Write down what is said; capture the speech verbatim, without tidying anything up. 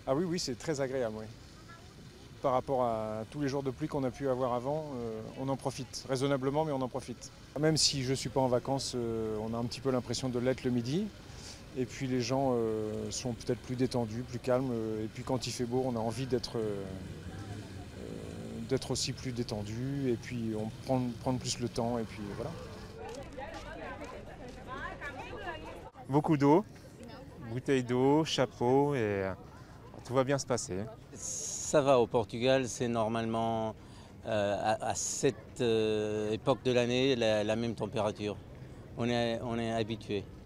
Ah oui, oui, c'est très agréable, oui. Par rapport à tous les jours de pluie qu'on a pu avoir avant, euh, on en profite. Raisonnablement, mais on en profite. Même si je ne suis pas en vacances, euh, on a un petit peu l'impression de l'être le midi. Et puis les gens euh, sont peut-être plus détendus, plus calmes. euh, Et puis quand il fait beau, on a envie d'être euh, d'être aussi plus détendu. Et puis on prend prendre plus le temps. Et puis voilà. Beaucoup d'eau, bouteille d'eau, chapeau et euh, tout va bien se passer. Ça va au Portugal, c'est normalement euh, à, à cette euh, époque de l'année la, la même température. On est, on est habitué.